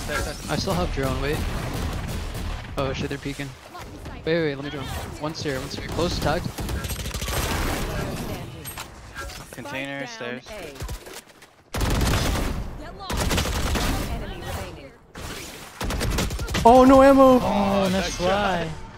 I still have drone, wait. Oh shit, they're peeking. Wait, let me drone. One's here. Close tag. Container, stairs. Oh, no ammo! Oh, nice try.